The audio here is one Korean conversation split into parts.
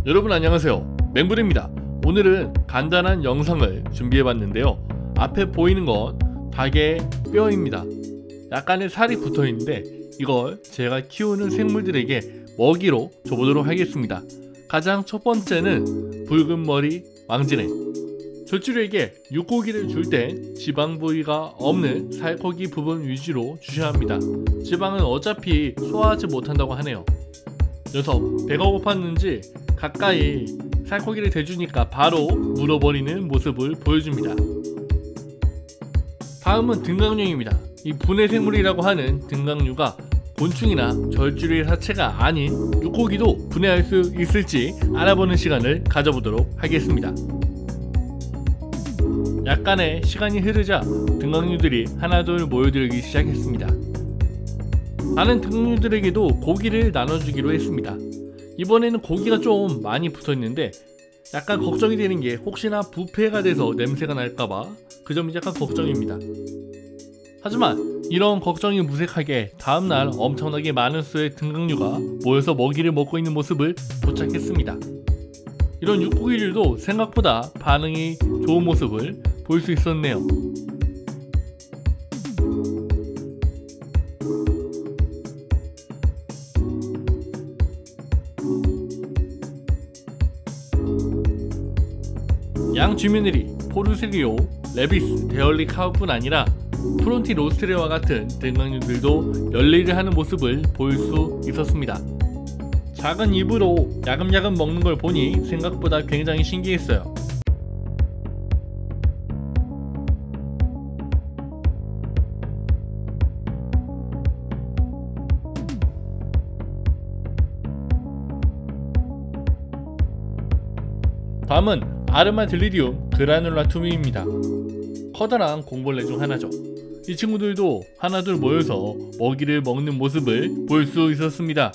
여러분 안녕하세요, 맹부입니다. 오늘은 간단한 영상을 준비해봤는데요. 앞에 보이는 건 닭의 뼈입니다. 약간의 살이 붙어있는데 이걸 제가 키우는 생물들에게 먹이로 줘보도록 하겠습니다. 가장 첫 번째는 붉은 머리 왕지네. 젖줄에게 육고기를 줄 때 지방 부위가 없는 살코기 부분 위주로 주셔야 합니다. 지방은 어차피 소화하지 못한다고 하네요. 녀석 배가 고팠는지 가까이 살코기를 대주니까 바로 물어버리는 모습을 보여줍니다. 다음은 등강류입니다. 이 분해생물이라고 하는 등강류가 곤충이나 젖줄의 사체가 아닌 육고기도 분해할 수 있을지 알아보는 시간을 가져보도록 하겠습니다. 약간의 시간이 흐르자 등강류들이 하나둘 모여들기 시작했습니다. 다른 등강류들에게도 고기를 나눠주기로 했습니다. 이번에는 고기가 좀 많이 붙어있는데 약간 걱정이 되는 게 혹시나 부패가 돼서 냄새가 날까봐 그 점이 약간 걱정입니다. 하지만 이런 걱정이 무색하게 다음날 엄청나게 많은 수의 등강류가 모여서 먹이를 먹고 있는 모습을 포착했습니다. 이런 육고기들도 생각보다 반응이 좋은 모습을 볼 수 있었네요. 양 주민들이 포르세리오, 레비스, 데얼리 카우뿐 아니라 프론티로스트레와 같은 등강류들도 열일을 하는 모습을 볼 수 있었습니다. 작은 입으로 야금야금 먹는 걸 보니 생각보다 굉장히 신기했어요. 다음은 아르마딜리디움 그라눌라툼입니다. 커다란 공벌레 중 하나죠. 이 친구들도 하나둘 모여서 먹이를 먹는 모습을 볼 수 있었습니다.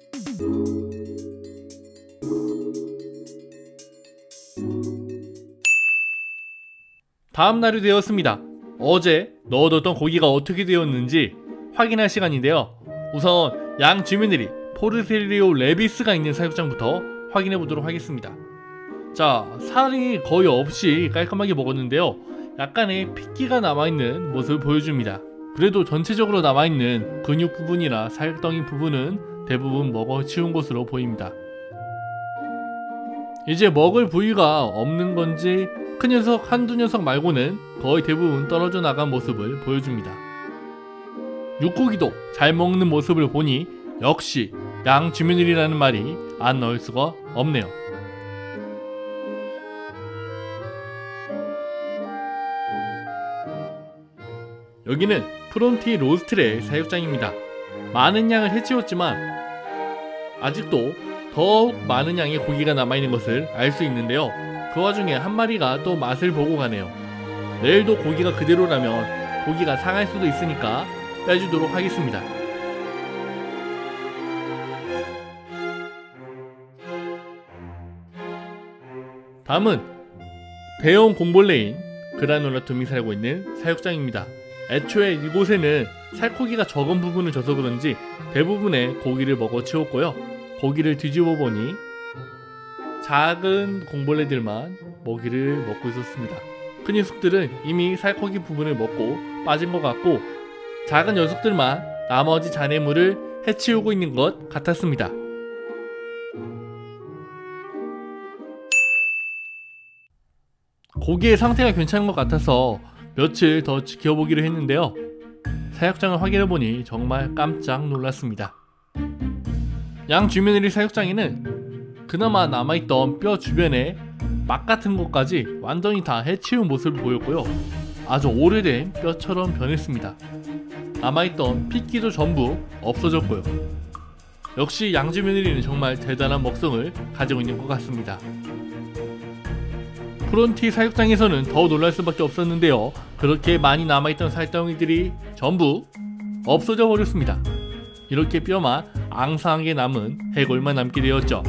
다음 날이 되었습니다. 어제 넣어뒀던 고기가 어떻게 되었는지 확인할 시간인데요. 우선 양 주민들이 포르세리오 레비스가 있는 사육장부터 확인해 보도록 하겠습니다. 자, 살이 거의 없이 깔끔하게 먹었는데요. 약간의 핏기가 남아있는 모습을 보여줍니다. 그래도 전체적으로 남아있는 근육 부분이나 살덩이 부분은 대부분 먹어 치운 것으로 보입니다. 이제 먹을 부위가 없는 건지 큰 녀석 한두 녀석 말고는 거의 대부분 떨어져 나간 모습을 보여줍니다. 육고기도 잘 먹는 모습을 보니 역시 양 주민들이라는 말이 안 나올 수가 없네요. 여기는 프론티로스트레 사육장입니다. 많은 양을 해치웠지만 아직도 더욱 많은 양의 고기가 남아있는 것을 알 수 있는데요. 그 와중에 한 마리가 또 맛을 보고 가네요. 내일도 고기가 그대로라면 고기가 상할 수도 있으니까 빼주도록 하겠습니다. 다음은 대형 공벌레인 그라눌라툼이 살고 있는 사육장입니다. 애초에 이곳에는 살코기가 적은 부분을 줘서 그런지 대부분의 고기를 먹어 치웠고요. 고기를 뒤집어 보니 작은 공벌레들만 먹이를 먹고 있었습니다. 큰 녀석들은 이미 살코기 부분을 먹고 빠진 것 같고 작은 녀석들만 나머지 잔해물을 해치우고 있는 것 같았습니다. 고기의 상태가 괜찮은 것 같아서 며칠 더 지켜보기로 했는데요. 사육장을 확인해보니 정말 깜짝 놀랐습니다. 양 주민들의 사육장에는 그나마 남아있던 뼈 주변에 막 같은 것까지 완전히 다 해치운 모습을 보였고요. 아주 오래된 뼈처럼 변했습니다. 남아있던 핏기도 전부 없어졌고요. 역시 양 주민들은 정말 대단한 먹성을 가지고 있는 것 같습니다. 프론티 사육장에서는 더 놀랄 수밖에 없었는데요. 그렇게 많이 남아있던 살덩이들이 전부 없어져 버렸습니다. 이렇게 뼈만 앙상하게 남은 해골만 남게 되었죠.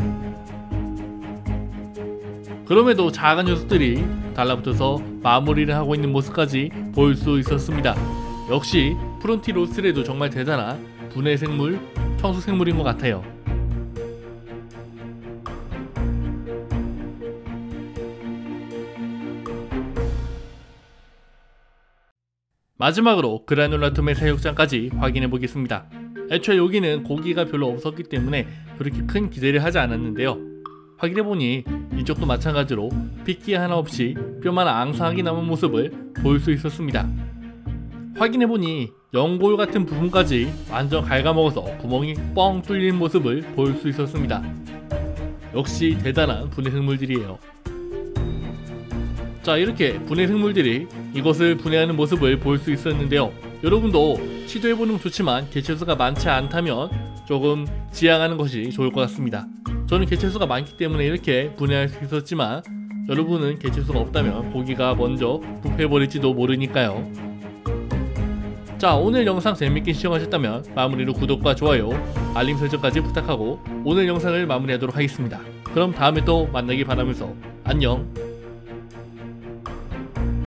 그럼에도 작은 녀석들이 달라붙어서 마무리를 하고 있는 모습까지 볼 수 있었습니다. 역시 프론티로스트레도 정말 대단한 분해생물, 청소생물인 것 같아요. 마지막으로 그라놀라툼의 사육장까지 확인해 보겠습니다. 애초에 여기는 고기가 별로 없었기 때문에 그렇게 큰 기대를 하지 않았는데요. 확인해보니 이쪽도 마찬가지로 핏기 하나 없이 뼈만 앙상하게 남은 모습을 볼 수 있었습니다. 확인해보니 연골 같은 부분까지 완전 갉아먹어서 구멍이 뻥 뚫린 모습을 볼 수 있었습니다. 역시 대단한 분해 생물들이에요. 자, 이렇게 분해 생물들이 이것을 분해하는 모습을 볼 수 있었는데요. 여러분도 시도해보는 건 좋지만 개체수가 많지 않다면 조금 지양하는 것이 좋을 것 같습니다. 저는 개체수가 많기 때문에 이렇게 분해할 수 있었지만 여러분은 개체수가 없다면 고기가 먼저 부패해버릴지도 모르니까요. 자, 오늘 영상 재밌게 시청하셨다면 마무리로 구독과 좋아요, 알림 설정까지 부탁하고 오늘 영상을 마무리하도록 하겠습니다. 그럼 다음에 또 만나길 바라면서 안녕.